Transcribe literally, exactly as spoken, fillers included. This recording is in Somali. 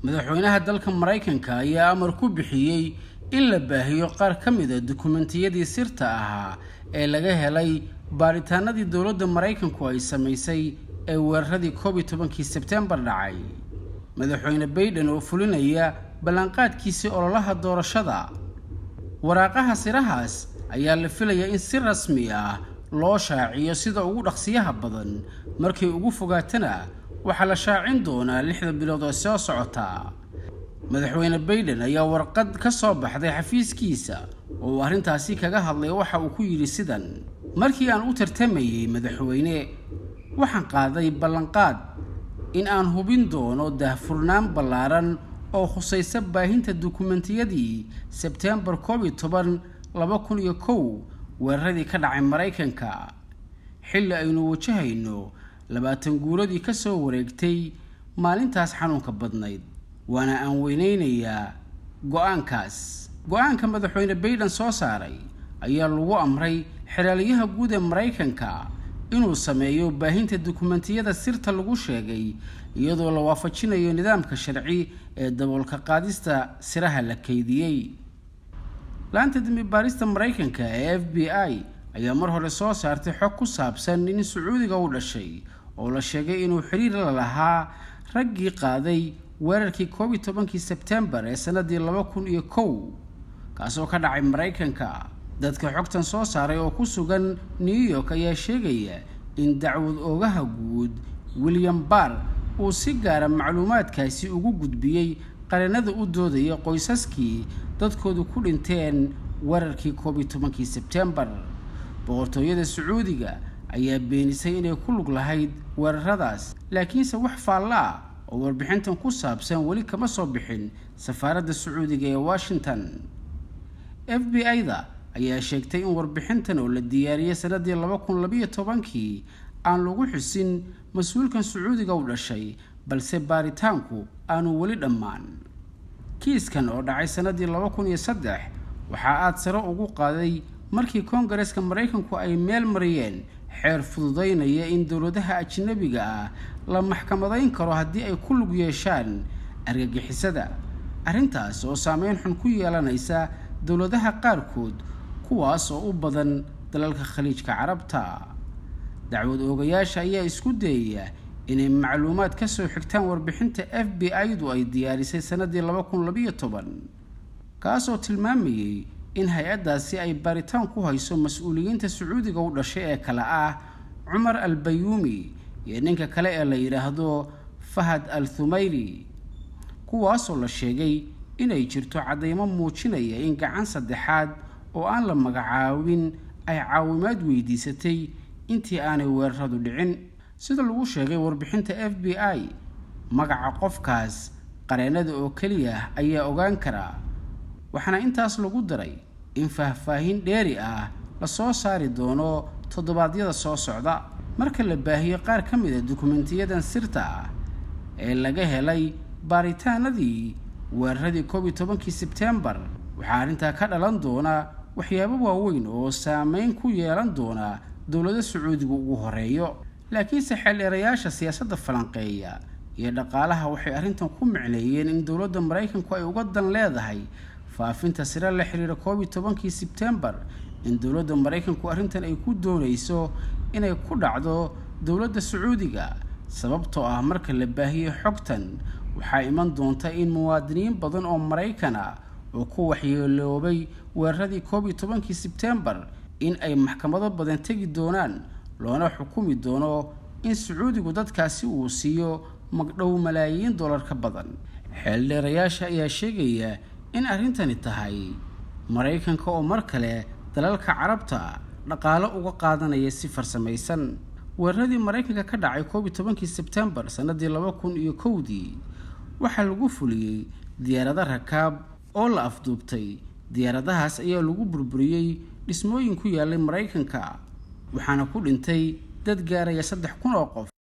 madaxweynaha dalka Mareykanka ayaa amar ku bixiyay in la baahiyo qaar ka mid ah dukumentiyadii sirta ahaa ee laga helay baaritaanadii dawladda Mareykanku ay sameysay ee weeraradii koob iyo tobankii Sebtembar dhacay. madaxweyne Biden oo fulinaya ballanqaadkiisii ololaha doorashada. waraaqaha sirahaas ayaa la filayaa in si rasmi ah loo shaaciyo sida ugu dhaqsiyaha badan markii ugu fogaatana waxa la shaacin doonaa lixda bilood oo soo socota. madaxweyne Biden ayaa warqad ka soo baxday xafiiskiisa oo arrintaasi kaga hadlay waxa uu ku yiri sidan: markii aan u tartamayay madaxweyne waxaan qaaday ballanqaad in aan hubin doono daahfurnaan ballaaran oo khusaysa baahinta dukumentiyadii Sebtembar koob iyo toban laba kun iyo kow weeraradii ka dhacay Mareykanka. xilli aynu wajahayno labaatan guuradii ka soo wareegtay maalintaas xanuunka badnayd, waana aan weyneynayaa go'aankaas. go'aanka madaxweyne Biden soo saaray ayaa lagu amray xiriiryaha guud ee Mareykanka inuu sameeyo baahinta dukumentiyada sirta lagu sheegay iyadoo la waafajinayo nidaamka sharci ee daboolka qaadista siraha la kaydiyay. laanta dambi baarista Mareykanka ee F B I ayaa mar hore soo saartay xog ku saabsan in Sacuudiga uu dhashay oo la sheegay inuu xiriir la lahaa raggii qaaday weerarkii koob iyo tobankii Sebtembar ee sanadii laba kun iyo kow kaasoo ka dhacay Mareykanka. dadka xogtan soo saaray oo ku sugan New York ayaa sheegaya in dacwad oogaha guud William Barr uu si gaar ah macluumaadkaasi ugu gudbiyay qaranada u doodaya qoysaskii dadkoodu ku dhinteen weerarkii koob iyo tobankii Sebtembar. boqortooyada Sacuudiga ayaa beenisay inay ku lug lahayd weeraradaas, laakiinse wax faalla oo warbixintan ku saabsan wali kama soo bixin safaaradda Sacuudiga ee Washington. F B I-da ayaa sheegtay in warbixintan oo la diyaariyay sanadii laba kun laba iyo tobankii aan lagu xusin mas'uulkan Sacuudiga u dhashay, balse baaritaanku aanu wali dhammaan. kiiskan oo dhacay sanadii laba kun iyo saddex waxa aad sare ugu qaaday markii Koongareeska Mareykanku ay meel mariyeen xeer fududeynaya in dawladaha ajnabiga ah la maxkamadayn karo haddii ay ku lug yeeshaan argagixisada. arrintaas oo saameyn xun ku yeelanaysa dawladaha qaarkood kuwaas oo u badan dalalka Khaliijka Carabta. dacwad oogayaasha ayaa isku dayaya inay macluumaad ka soo xigtaan warbixinta F B I-du ay diyaarisay sanadii laba kun laba iyo toban kaasoo tilmaamayay in hay'adaasi ay baaritaan ku hayso mas'uuliyiinta Sacuudiga u dhashay ee kala ah Umar al-Bayoumi iyo ninka kale ee la yiraahdo Fahad al-Thumayri, kuwaasoo la sheegay inay jirto cadeymo muujinaya in gacan saddexaad oo aan la magacaabin ay caawimaad weydiisatay intii aanay weeraradu dhicin. sida lagu sheegay warbixinta F B I, magaca qofkaas qareenada oo kaliya ayaa ogaan kara, waxaana intaas lagu daray in faahfaahin dheeri ah la soo saari doono toddobaadyada soo socda. marka la baahiyo qaar ka mid ah dukumentiyadan sirta ah ee laga helay baaritaanadii weeraradii koob iyo tobankii Sebtembar, waxaa arrintaa ka dhalan doona waxyaabo waaweyn oo saameyn ku yeelan doona dawladda Sacuudiga ugu horeeyo. laakiinse xeelerayaasha siyaasadda falanqeeya iyo dhaqaalaha waxay arrintan ku micneeyeen in dawladda Mareykanku ay uga dan leedahay faafinta sira la xiriira koob iyo tobankii Sebtembar, in dawladda Mareykanku arrintan ay ku doonayso inay ku dhacdo dawladda Sacuudiga. sababtoo ah marka la baahiyo xogtan waxaa iman doonta in muwaadiniin badan oo Mareykan ah oo ku waxyeeloobay weeraradii koob iyo tobankii Sebtembar in ay maxkamado badan tagi doonaan, loona xukumi doono in Sacuudigu dadkaasi uu siiyo magdhow malaayiin dollar ka badan. xeeldheerayaasha ayaa sheegaya in arrintani tahay Mareykanka oo mar kale dalalka Carabta dhaqaale uga qaadanaya si farsamaysan. weeraradii Mareykanka ka dhacay koob iyo tobankii Sebtembar sanadii laba kun iyo kow-dii waxaa lagu fuliyay diyaarado rakaab oo la afduubtay. diyaaradahaas ayaa lagu burburiyay dhismooyin ku yaallay Mareykanka, waxaana ku dhintay dad gaaraya saddex kun oo qof.